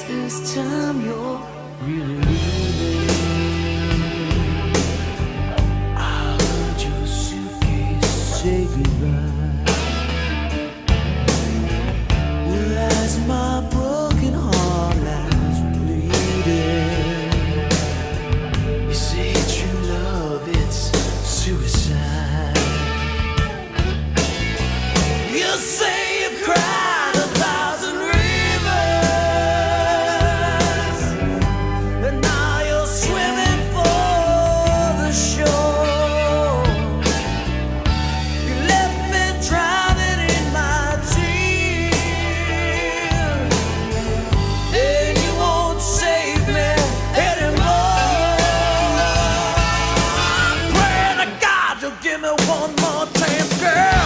this time you're really leaving. I heard your suitcase say goodbye. Well, as my broken heart lies bleeding, you say true love, it's suicide. You say you've cried 1,000 rivers, and now you're swimming for the shore. You left me drowning in my tears, and you won't save me anymore. I'm praying to God you'll give me one more chance, girl.